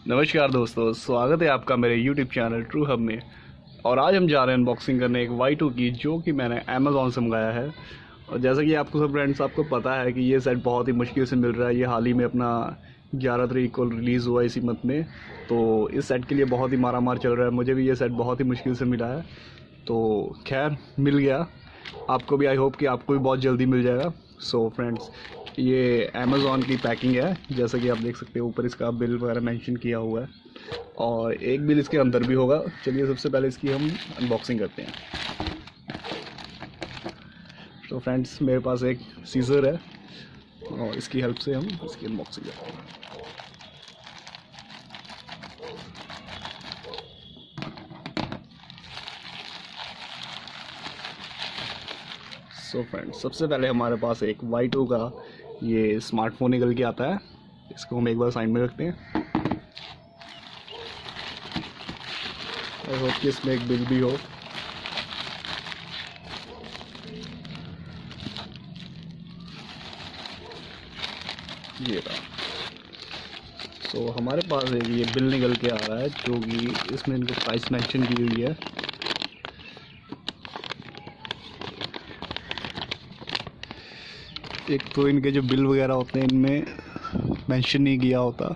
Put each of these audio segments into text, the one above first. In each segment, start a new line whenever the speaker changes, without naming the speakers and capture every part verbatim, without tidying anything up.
नमस्कार दोस्तों, स्वागत है आपका मेरे यूट्यूब चैनल ट्रू हब में। और आज हम जा रहे हैं अनबॉक्सिंग करने एक वाई टू की, जो कि मैंने अमेज़ॉन से मंगाया है। और जैसा कि आपको सब फ्रेंड्स आपको पता है कि ये सेट बहुत ही मुश्किल से मिल रहा है। ये हाल ही में अपना ग्यारह तारीख को रिलीज़ हुआ इसी मंथ में, तो इस सेट के लिए बहुत ही मारा मार चल रहा है। मुझे भी ये सेट बहुत ही मुश्किल से मिला है, तो खैर मिल गया। आपको भी आई होप कि आपको भी बहुत जल्दी मिल जाएगा। सो फ्रेंड्स, ये अमेज़ॉन की पैकिंग है, जैसा कि आप देख सकते हो। ऊपर इसका बिल वगैरह मेंशन किया हुआ है और एक बिल इसके अंदर भी होगा। चलिए सबसे पहले इसकी हम अनबॉक्सिंग करते हैं। तो फ्रेंड्स, मेरे पास एक सीजर है और इसकी हेल्प से हम इसकी अनबॉक्सिंग करते हैं। सो फ्रेंड्स, सबसे पहले हमारे पास एक वाई टू का ये स्मार्टफोन निकल के आता है। इसको हम एक बार साइड में रखते हैं। आई होप कि इसमें एक बिल भी हो। ये रहा। सो so, हमारे पास एक ये बिल निकल के आ रहा है, जो कि इसमें इनका प्राइस मेंशन की हुई है। एक तो इनके जो बिल वगैरह होते हैं इनमें मेंशन नहीं किया होता।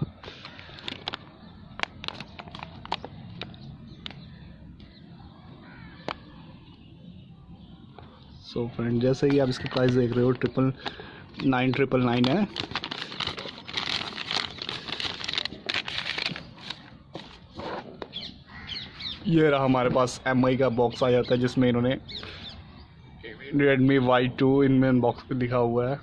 सो so फ्रेंड, जैसे कि आप इसका प्राइस देख रहे हो, ट्रिपल नाइन ट्रिपल नाइन है। ये रहा हमारे पास एम आई का बॉक्स आ जाता है, जिसमें इन्होंने रेडमी वाई टू इनमें बॉक्स लिखा हुआ है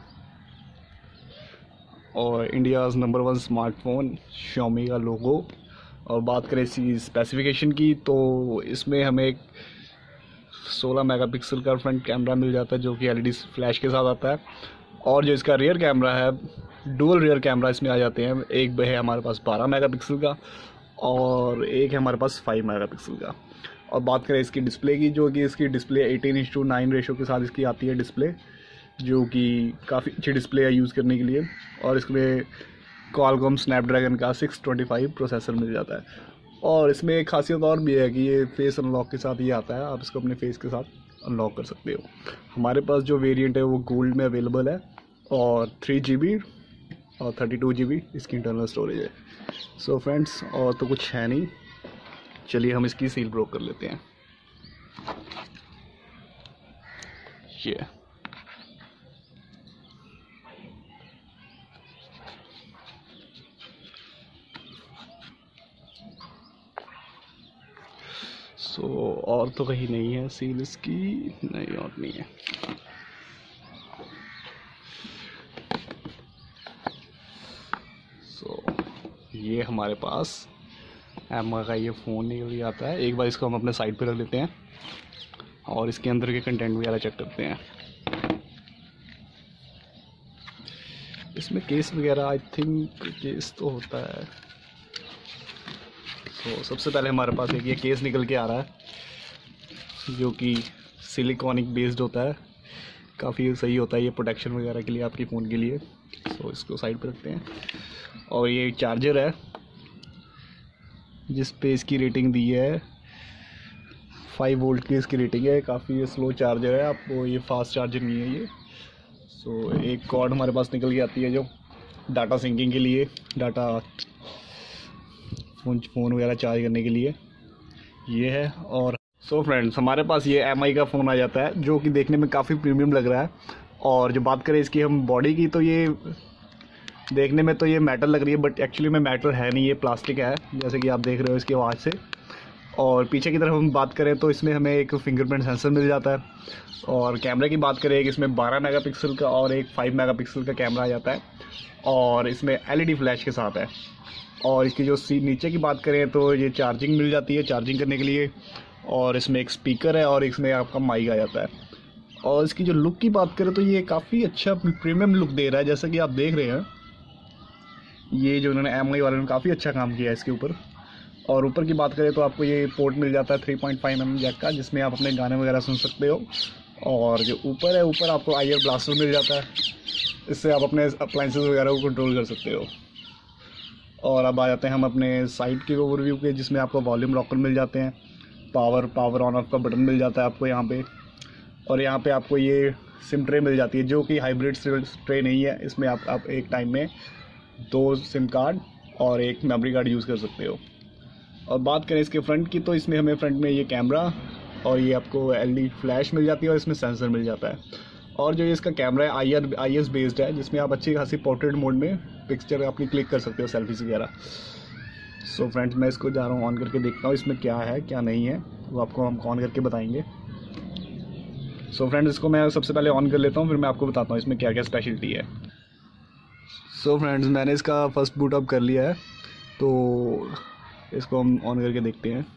और India's number one smartphone Xiaomi का लोगो। और बात करें इसकी स्पेसिफिकेशन की, तो इसमें हमें एक सोलह मेगापिक्सल का फ्रंट कैमरा मिल जाता है, जो कि एलईडी फ्लैश के साथ आता है। और जो इसका रियर कैमरा है, डुअल रियर कैमरा इसमें आ जाते हैं। एक है हमारे पास बारह मेगापिक्सल का और एक है हमारे पास फाइव मेगापिक्सल का। और बात करें इसकी डिस्प्ले की, जो कि इसकी display eighteen is to nine ratio के साथ इसकी आती है डिस्प्ले, जो कि काफ़ी अच्छी डिस्प्ले है यूज़ करने के लिए। और इसमें क्वालकॉम स्नैपड्रैगन का सिक्स ट्वेंटी फाइव प्रोसेसर मिल जाता है। और इसमें एक खासियत और भी है कि ये फेस अनलॉक के साथ ये आता है। आप इसको अपने फेस के साथ अनलॉक कर सकते हो। हमारे पास जो वेरिएंट है वो गोल्ड में अवेलेबल है और थ्री जी बी और थर्टी टू जी बी इसकी इंटरनल स्टोरेज है। सो फ्रेंड्स, और तो कुछ है नहीं। चलिए हम इसकी सील ब्रोक कर लेते हैं। ये सो so, और तो कहीं नहीं है सील इसकी, नहीं और नहीं है। सो so, ये हमारे पास एम का ये फ़ोन निकल आता है। एक बार इसको हम अपने साइड पे रख लेते हैं और इसके अंदर के कंटेंट वगैरह चेक करते हैं। इसमें केस वगैरह आई थिंक केस तो होता है। तो सबसे पहले हमारे पास एक ये केस निकल के आ रहा है, जो कि सिलिकॉनिक बेस्ड होता है। काफ़ी सही होता है ये प्रोटेक्शन वगैरह के लिए, आपके फ़ोन के लिए। सो इसको साइड पे रखते हैं। और ये चार्जर है, जिस पे इसकी रेटिंग दी है फाइव वोल्ट की इसकी रेटिंग है। काफ़ी स्लो चार्जर है, आपको ये फास्ट चार्जर नहीं है ये। सो so, एक कॉर्ड हमारे पास निकल के आती है, जो डाटा सिंकिंग के लिए, डाटा फ़ोन फ़ोन वगैरह चार्ज करने के लिए ये है। और सो so फ्रेंड्स, हमारे पास ये एम आई का फ़ोन आ जाता है, जो कि देखने में काफ़ी प्रीमियम लग रहा है। और जो बात करें इसकी हम बॉडी की, तो ये देखने में तो ये मेटल लग रही है, बट एक्चुअली में मेटल है नहीं, ये प्लास्टिक है, जैसे कि आप देख रहे हो इसकी आवाज़ से। और पीछे की तरफ हम बात करें तो इसमें हमें एक फिंगरप्रिंट सेंसर मिल जाता है। और कैमरे की बात करें, एक इसमें बारह मेगापिक्सल का और एक फाइव मेगापिक्सल का कैमरा आ जाता है। और इसमें एलईडी फ्लैश के साथ है। और इसकी जो सी नीचे की बात करें तो ये चार्जिंग मिल जाती है, चार्जिंग करने के लिए। और इसमें एक स्पीकर है और इसमें आपका माइक आ जाता है। और इसकी जो लुक की बात करें तो ये काफ़ी अच्छा प्रीमियम लुक दे रहा है, जैसा कि आप देख रहे हैं। ये जो उन्होंने एम आई वाले ने काफ़ी अच्छा काम किया है इसके ऊपर। और ऊपर की बात करें तो आपको ये पोर्ट मिल जाता है three point five M M jack का, जिसमें आप अपने गाने वगैरह सुन सकते हो। और जो ऊपर है, ऊपर आपको आई आर ब्लास्टर मिल जाता है, इससे आप अपने अप्लाइंसेस वगैरह को कंट्रोल कर सकते हो। और अब आ जाते हैं हम अपने साइड के ओवरव्यू के, जिसमें आपको वॉल्यूम रॉकर मिल जाते हैं, पावर पावर ऑन ऑफ का बटन मिल जाता है आपको यहाँ पे, और यहाँ पे आपको ये सिम ट्रे मिल जाती है जो कि हाइब्रिड ट्रे नहीं है। इसमें आप, आप एक टाइम में दो सिम कार्ड और एक मेमोरी कार्ड यूज़ कर सकते हो। और बात करें इसके फ्रंट की, तो इसमें हमें फ्रंट में ये कैमरा और ये आपको एलईडी फ्लैश मिल जाती है और इसमें सेंसर मिल जाता है। और जो ये इसका कैमरा है I R I S based है, जिसमें आप अच्छी खासी पोर्ट्रेट मोड में पिक्चर अपनी क्लिक कर सकते हो, सेल्फीज वगैरह। सो फ्रेंड्स, मैं इसको जा रहा हूँ ऑन करके देखता हूँ इसमें क्या है क्या नहीं है, वो आपको हम ऑन करके बताएंगे। सो so फ्रेंड्स, इसको मैं सबसे पहले ऑन कर लेता हूँ, फिर मैं आपको बताता हूँ इसमें क्या क्या स्पेशलिटी है। सो so फ्रेंड्स, मैंने इसका फर्स्ट बूट अप कर लिया है, तो इसको हम ऑन करके देखते हैं।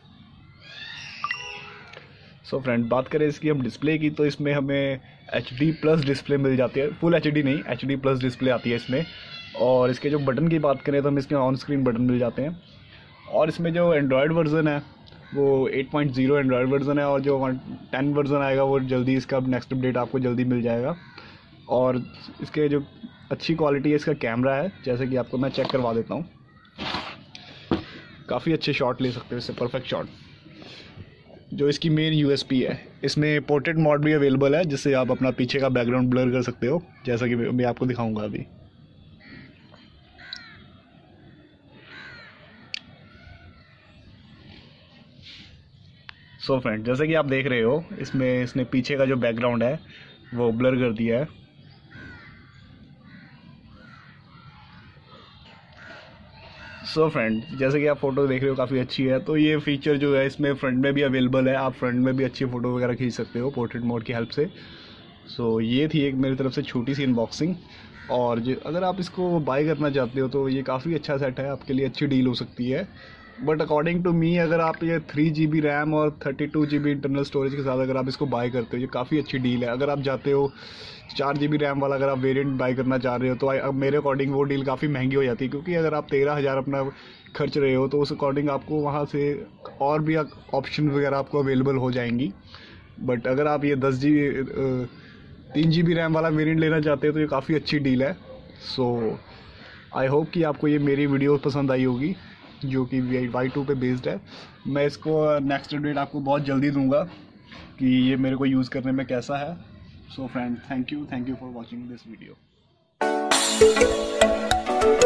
सो so फ्रेंड, बात करें इसकी हम डिस्प्ले की, तो इसमें हमें एच डी प्लस डिस्प्ले मिल जाती है, फुल एच डी नहीं, एच डी प्लस डिस्प्ले आती है इसमें। और इसके जो बटन की बात करें तो हमें इसके ऑन स्क्रीन बटन मिल जाते हैं। और इसमें जो एंड्रॉयड वर्जन है वो eight point zero Android version है, और जो टेन वर्जन आएगा वो जल्दी, इसका नेक्स्ट अपडेट आपको जल्दी मिल जाएगा। और इसके जो अच्छी क्वालिटी है इसका कैमरा है, जैसे कि आपको मैं चेक करवा देता हूँ, काफ़ी अच्छे शॉट ले सकते हो इससे, परफेक्ट शॉट। जो इसकी मेन यूएसपी है, इसमें पोर्ट्रेट मोड भी अवेलेबल है, जिससे आप अपना पीछे का बैकग्राउंड ब्लर कर सकते हो, जैसा कि मैं आपको दिखाऊंगा अभी। सो फ्रेंड, जैसे कि आप देख रहे हो, इसमें इसने पीछे का जो बैकग्राउंड है वो ब्लर कर दिया है। सो so फ्रेंड, जैसे कि आप फ़ोटो देख रहे हो काफ़ी अच्छी है, तो ये फीचर जो है इसमें फ्रंट में भी अवेलेबल है, आप फ्रंट में भी अच्छी फ़ोटो वगैरह खींच सकते हो पोर्ट्रेट मोड की हेल्प से। सो so, ये थी एक मेरी तरफ से छोटी सी अनबॉक्सिंग। और जो अगर आप इसको बाय करना चाहते हो तो ये काफ़ी अच्छा सेट है, आपके लिए अच्छी डील हो सकती है। बट अकॉर्डिंग टू मी, अगर आप ये थ्री जी बी रैम और thirty two G B internal storage के साथ अगर आप इसको बाय करते हो, ये काफ़ी अच्छी डील है। अगर आप चाहते हो चार जी बी रैम वाला अगर आप वेरिएंट बाय करना चाह रहे हो, तो अब मेरे अकॉर्डिंग वो डील काफ़ी महंगी हो जाती है, क्योंकि अगर आप तेरह हज़ार अपना खर्च रहे हो तो उस अकॉर्डिंग आपको वहाँ से और भी ऑप्शन वगैरह आपको अवेलेबल हो जाएंगी। बट अगर आप ये दस जी बी तीन जी बी रैम वाला वेरिएंट लेना चाहते हो तो ये काफ़ी अच्छी डील है। सो आई होप कि आपको ये मेरी वीडियो पसंद आई होगी, जो कि वाई टू पे बेस्ड है। मैं इसको नेक्स्ट अपडेट आपको बहुत जल्दी दूंगा कि ये मेरे को यूज़ करने में कैसा है। So friend, thank you thank you for watching this video.